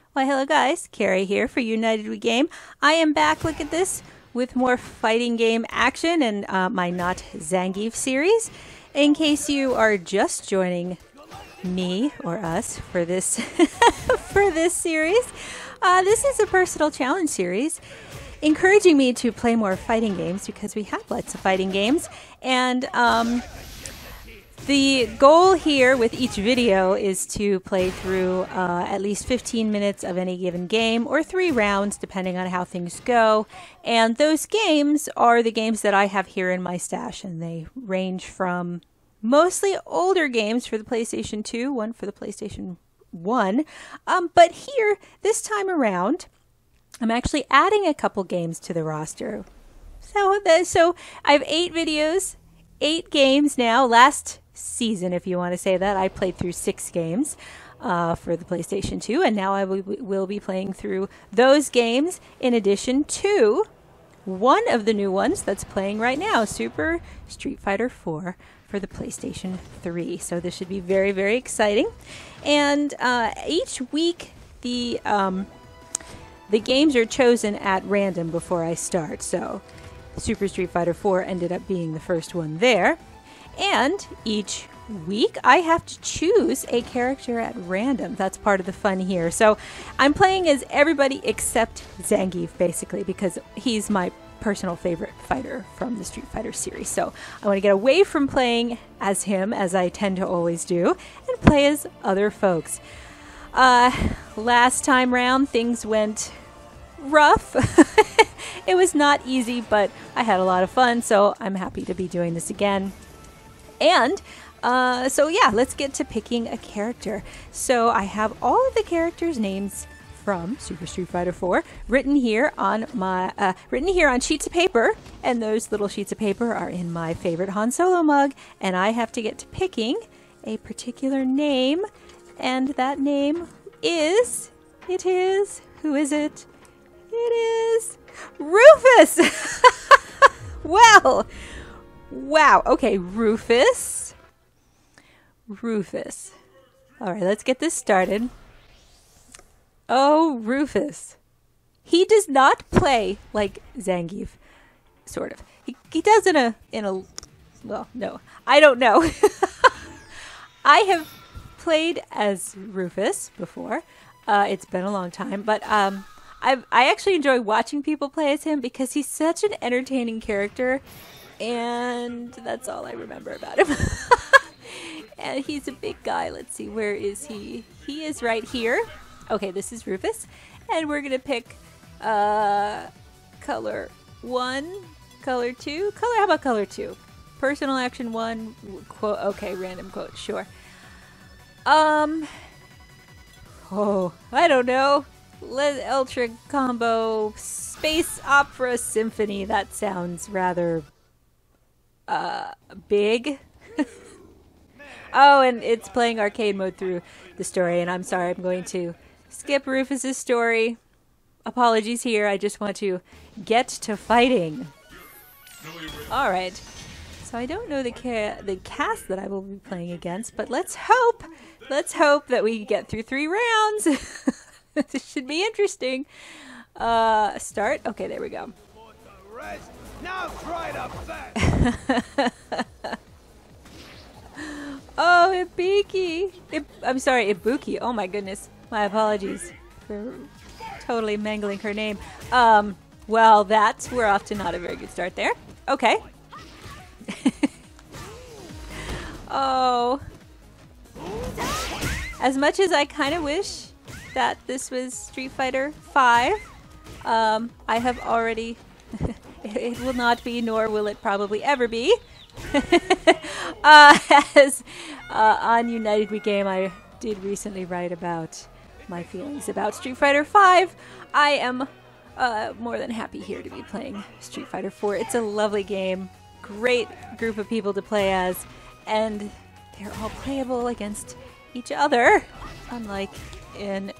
Why, hello guys, Carrie here for United We Game. I am back, look at this, with more fighting game action and my Not Zangief series. In case you are just joining me or us for this for this series, this is a personal challenge series encouraging me to play more fighting games because we have lots of fighting games, and the goal here with each video is to play through at least 15 minutes of any given game, or 3 rounds depending on how things go. And those games are the games that I have here in my stash, and they range from mostly older games for the PlayStation 2, one for the PlayStation 1. But here, this time around, I'm actually adding a couple games to the roster. So I have 8 videos, 8 games now. Last season, if you want to say that, I played through 6 games for the PlayStation 2, and now I will be playing through those games in addition to one of the new ones that's playing right now, Super Street Fighter 4 for the PlayStation 3. So this should be very, very exciting. And each week the games are chosen at random before I start. So Super Street Fighter 4 ended up being the first one there. And each week I have to choose a character at random. That's part of the fun here. So I'm playing as everybody except Zangief, basically, because he's my personal favorite fighter from the Street Fighter series. So I want to get away from playing as him, as I tend to always do, and play as other folks. Last time round, things went rough. It was not easy, but I had a lot of fun, so I'm happy to be doing this again. And so yeah, let's get to picking a character. So I have all of the characters' names from Super Street Fighter 4 written here on sheets of paper, and those little sheets of paper are in my favorite Han Solo mug, and I have to get to picking a particular name, and that name is, who is it? It is Rufus! Well, wow. Okay, Rufus. All right, let's get this started. Oh, Rufus. He does not play like Zangief, sort of. He does in a well, no, I don't know. I have played as Rufus before. It's been a long time, but I actually enjoy watching people play as him because he's such an entertaining character. And that's all I remember about him. And he's a big guy. Let's see, where is he? He is right here. Okay, this is Rufus. And we're going to pick color 1, color 2. How about color 2? Personal action 1, quote, okay, random quote, sure. Oh, I don't know. Ultra Combo Space Opera Symphony. That sounds rather big. Oh, and it's playing arcade mode through the story, and I'm sorry, I'm going to skip Rufus's story. Apologies here, I just want to get to fighting. Alright, so I don't know the cast that I will be playing against, but let's hope that we get through 3 rounds. This should be interesting. Start? Okay, there we go. Now try to Oh, Ibuki. I'm sorry, Ibuki. Oh my goodness. My apologies for totally mangling her name. Well, we're off to not a very good start there. Okay. Oh. As much as I kind of wish that this was Street Fighter 5, I have already... It will not be, nor will it probably ever be. As on United We Game, I did recently write about my feelings about Street Fighter 5. I am more than happy here to be playing Street Fighter 4. It's a lovely game, great group of people to play as, and they're all playable against each other, unlike in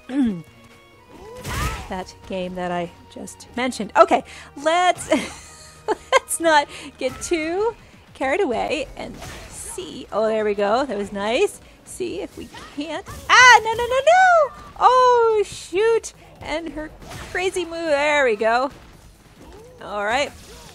that game that I just mentioned. Okay, let's not get too carried away and see. Oh, there we go. That was nice. See if we can't. Ah, no. Oh, shoot. and her crazy move. There we go. All right.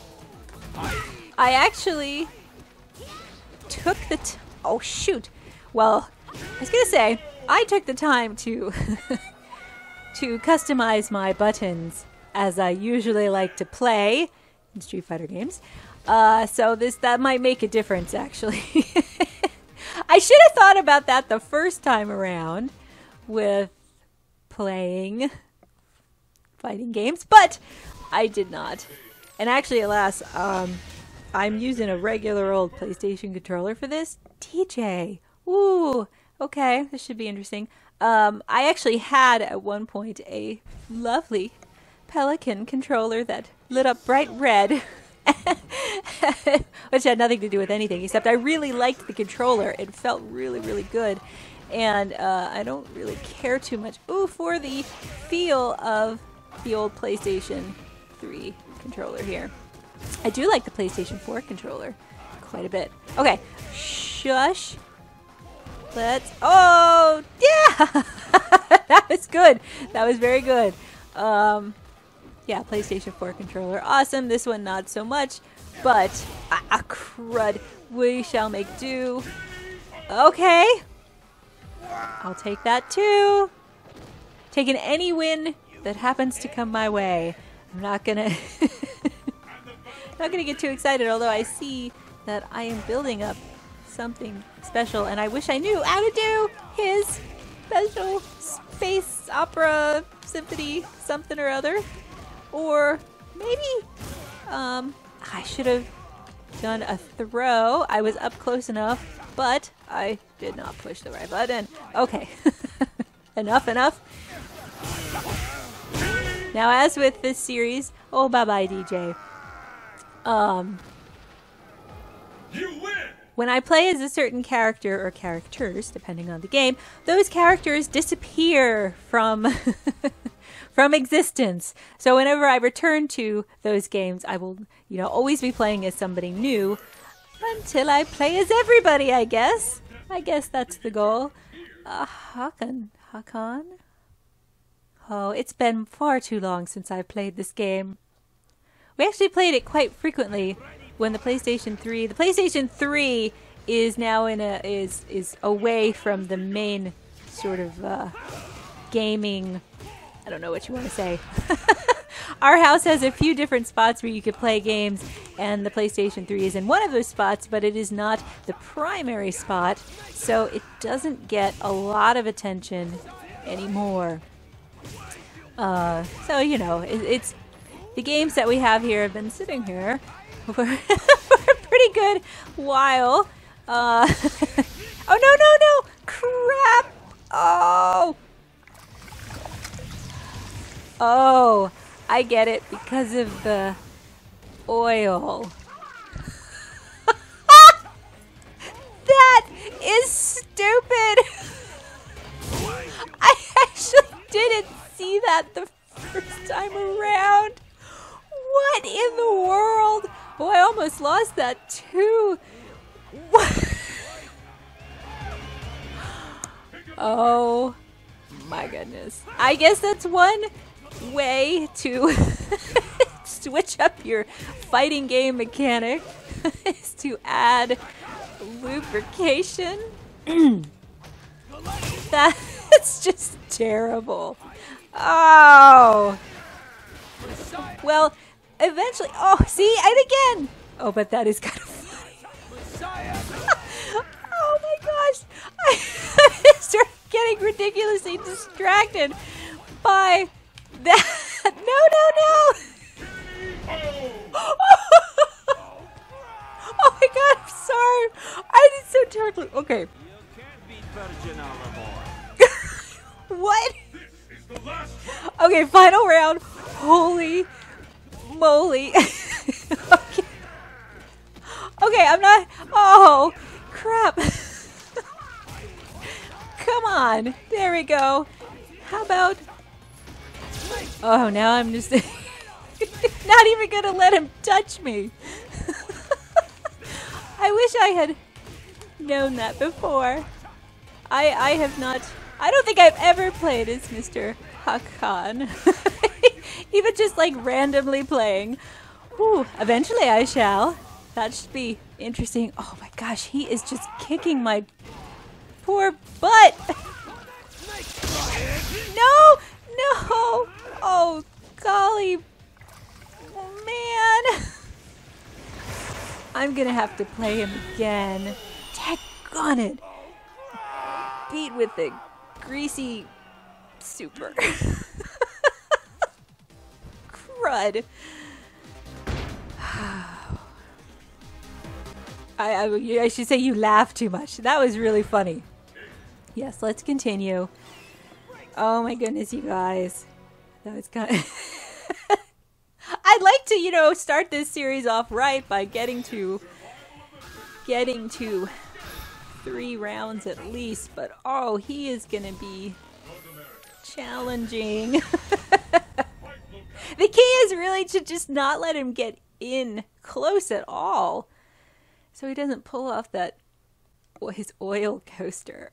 I actually took the oh shoot. Well, I was gonna say I took the time to to customize my buttons as I usually like to play in Street Fighter games. So that might make a difference actually. I should have thought about that the first time around with playing fighting games, but I did not. And actually, alas, I'm using a regular old PlayStation controller for this. DJ. Ooh, okay, this should be interesting. I actually had at one point a lovely Pelican controller that lit up bright red. Which had nothing to do with anything, except I really liked the controller. It felt really, really good. And I don't really care too much for the feel of the old PlayStation 3 controller here. I do like the PlayStation 4 controller quite a bit. Okay, shush. Let's, oh, yeah! That was good. That was very good. Yeah, PlayStation 4 controller. Awesome. This one, not so much. But, crud. We shall make do. Okay. I'll take that too. Taking any win that happens to come my way. I'm not gonna not gonna get too excited, although I see that I am building up something special, and I wish I knew how to do his special space opera symphony something or other. Or maybe I should have done a throw. I was up close enough, but I did not push the right button. Okay. Enough. Now, as with this series, oh, bye-bye, DJ. You win! When I play as a certain character or characters, depending on the game, those characters disappear from from existence. So whenever I return to those games, I will, always be playing as somebody new until I play as everybody, I guess. I guess that's the goal. Hakan. Oh, it's been far too long since I've played this game. We actually played it quite frequently when the PlayStation 3 is now is away from the main sort of gaming, I don't know what you want to say. Our house has a few different spots where you could play games, and the PlayStation 3 is in one of those spots, but it is not the primary spot, so it doesn't get a lot of attention anymore. So, it's the games that we have here have been sitting here for a pretty good while. Oh, no! Crap! Oh, I get it, because of the oil. That is stupid! I actually didn't see that the first time around. What in the world? Oh, I almost lost that too. What? Oh my goodness. I guess that's one way to switch up your fighting game mechanic is to add lubrication. That's just terrible. Oh. Well, eventually. Oh, see, and again. Oh, but that is kind of funny. Oh my gosh. I started getting ridiculously distracted by that. No. Oh my god, I'm sorry. I did so terribly. Okay. What? Okay, final round. Holy moly. Okay, I'm not. Oh, crap. Come on. There we go. How about. Oh, now I'm just not even going to let him touch me. I wish I had known that before. I have not I don't think I've ever played as Mr. Hakan. Even just like randomly playing. Whew, eventually I shall. That should be interesting. Oh my gosh, he is just kicking my poor butt. No! No! Oh, golly. Oh, man. I'm gonna have to play him again. Daggone it. Beat with the greasy super. Crud. I should say you laugh too much. That was really funny. Yes, let's continue. Oh my goodness, you guys. That was kind of... I'd like to, you know, start this series off right by getting to 3 rounds at least, but oh, he is gonna be challenging. The key is really to just not let him get in close at all, so he doesn't pull off that his oil coaster.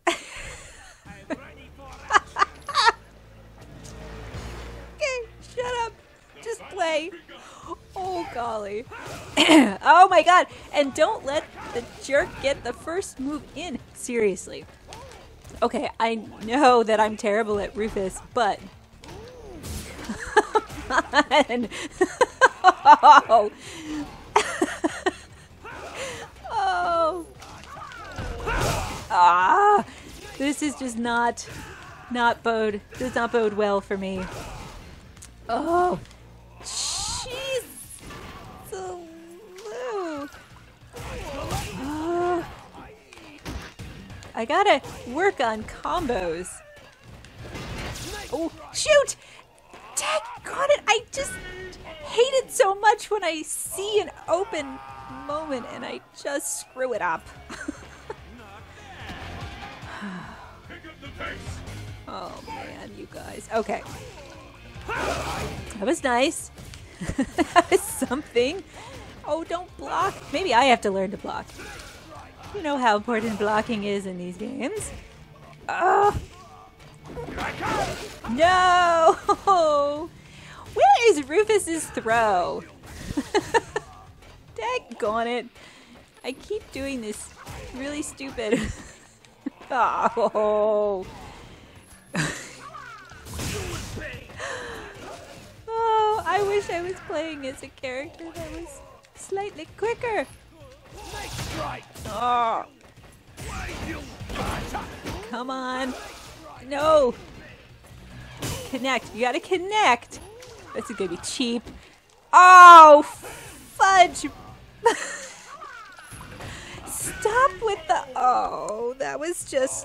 Okay, shut up. Just play. Oh, golly. Oh, my God. And don't let the jerk get the first move in. Seriously. Okay, I know that I'm terrible at Rufus, but... Come on. Oh. Oh. Ah. This is just does not bode well for me. Oh. Jeez. So low. Oh. I gotta work on combos. Oh, shoot! Daggone it! I just hate it so much when I see an open moment and I just screw it up. Oh man, you guys. Okay. That was nice. That was something. Oh, don't block. Maybe I have to learn to block. You know how important blocking is in these games. Oh. No! Where is Rufus's throw? Daggone it. I keep doing this really stupid. Oh. Oh, I wish I was playing as a character that was slightly quicker. Oh. Come on. No. Connect. You gotta connect. This is gonna be cheap. Oh, fudge. Stop with the... Oh, that was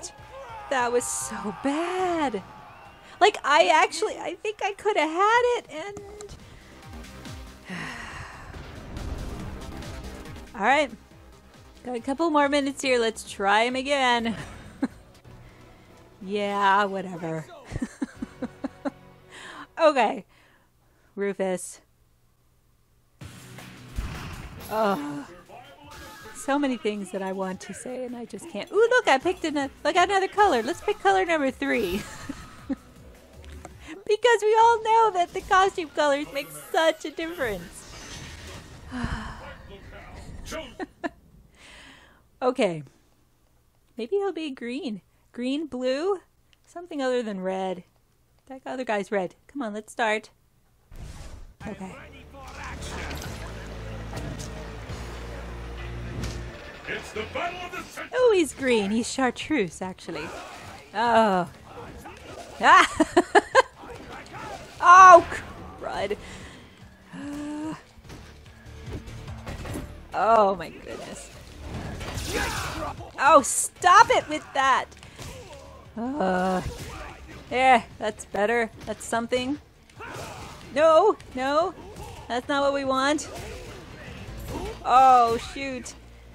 so bad. Like, I think I could have had it, and... Alright. Got a couple more minutes here. Let's try him again. Yeah, whatever. Okay. Rufus. Oh. So many things that I want to say and I just can't. Ooh, look, I got another color. Let's pick color number 3. Because we all know that the costume colors make such a difference. Okay. Maybe he'll be green. Green, blue, something other than red. That other guy's red. Come on, let's start. Okay. It's the battle of the century. Oh, he's green. He's chartreuse, actually. Oh. Ah! Oh, crud. Oh, my goodness. Oh, stop it with that. Yeah, that's better. That's something. No, no. That's not what we want. Oh, shoot.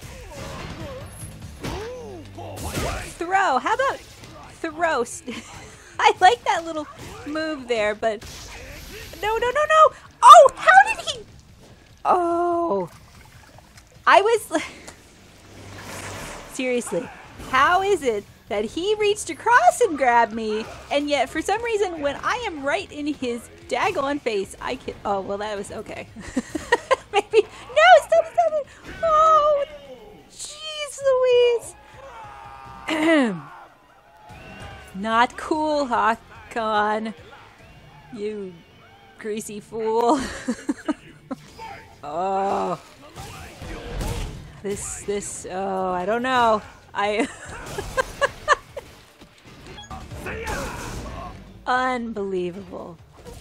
Throw. How about throw? I like that little move there, but... No, no, no, no! Oh, how did he... Oh. I was... Seriously, how is it that he reached across and grabbed me, and yet for some reason when I am right in his daggone face, I can. Oh well, that was okay. Maybe no, stop it! Oh, jeez, Louise. Not cool, huh? Come on, you greasy fool. Oh, this. Oh, I don't know. Unbelievable.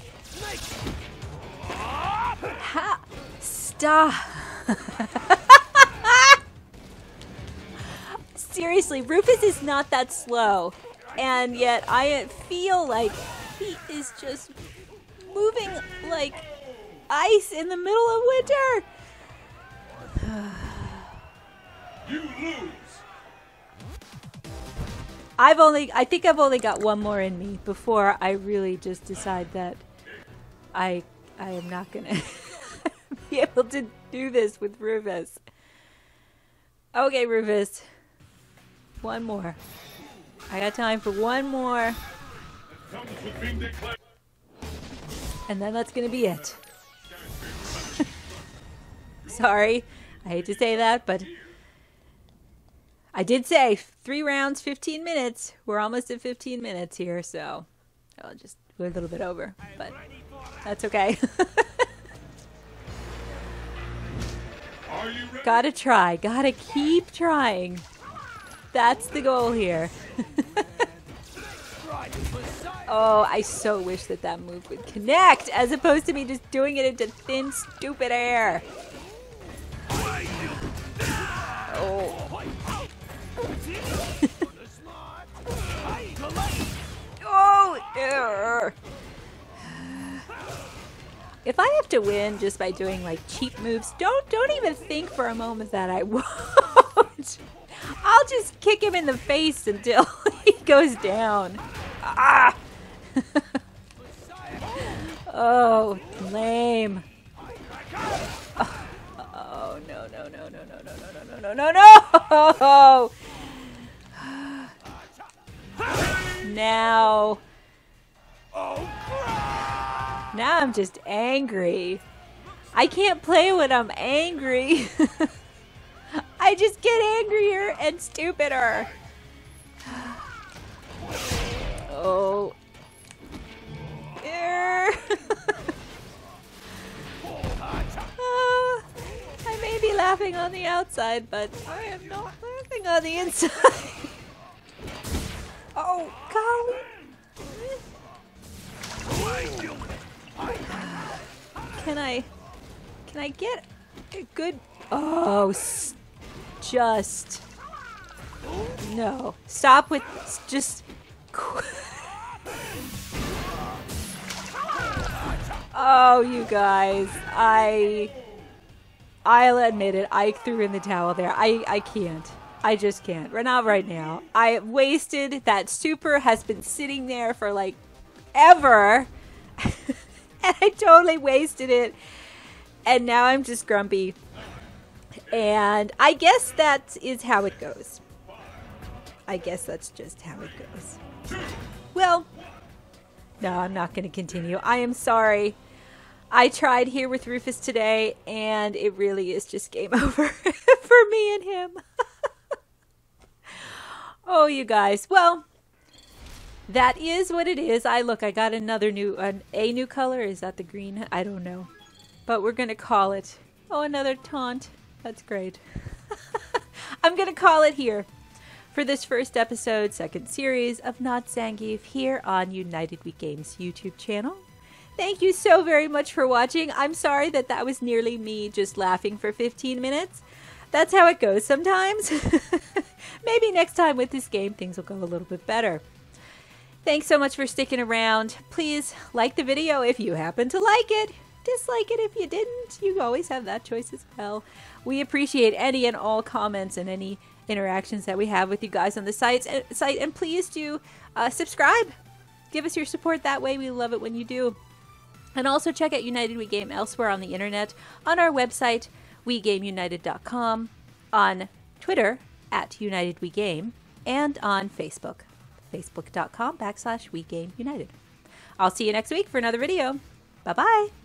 Ha! Stop. Seriously, Rufus is not that slow, and yet I feel like he is just moving like ice in the middle of winter. You lose. I think I've only got one more in me before I really just decide that I am not gonna be able to do this with Rufus. Okay, Rufus. One more. I got time for one more. Comes with being declared. And then that's gonna be it. Sorry. I hate to say that, but I did say 3 rounds, 15 minutes. We're almost at 15 minutes here, so I'll just go a little bit over, but that's okay. Are you ready? Gotta try. Gotta keep trying. That's the goal here. Oh, I so wish that that move would connect as opposed to me just doing it into thin, stupid air. Oh. Oh. If I have to win just by doing like cheap moves, don't even think for a moment that I won't. I'll just kick him in the face until he goes down. Ah! Oh, lame. Oh, no, no, no, no, no, no, no, no, no, no, no! Now I'm just angry. I can't play when I'm angry. I just get angrier and stupider. Oh. I may be laughing on the outside, but I am not laughing on the inside. Oh, golly. Can I get a good... Oh, just... No. Stop with... Just... Oh, you guys. I'll admit it. I threw in the towel there. I can't. I just can't. Not right now. I wasted... That super has been sitting there for like ever. And I totally wasted it. And now I'm just grumpy. And I guess that is how it goes. I guess that's just how it goes. Well, no, I'm not going to continue. I am sorry. I tried here with Rufus today, and it really is just game over for me and him. Oh, you guys. Well, that is what it is. I got another new, a new color. Is that the green? I don't know. But we're going to call it. Oh, another taunt. That's great. I'm going to call it here for this first episode, second series of Not Zangief here on United We Games YouTube channel. Thank you so very much for watching. I'm sorry that that was nearly me just laughing for 15 minutes. That's how it goes sometimes. Maybe next time with this game, things will go a little bit better. Thanks so much for sticking around. Please like the video if you happen to like it. Dislike it if you didn't. You always have that choice as well. We appreciate any and all comments and any interactions that we have with you guys on the site. And please do subscribe. Give us your support that way. We love it when you do. And also check out United We Game elsewhere on the internet, on our website, WeGameUnited.com, on Twitter, @UnitedWeGame, and on Facebook, facebook.com/WeGameUnited. I'll see you next week for another video. Bye-bye.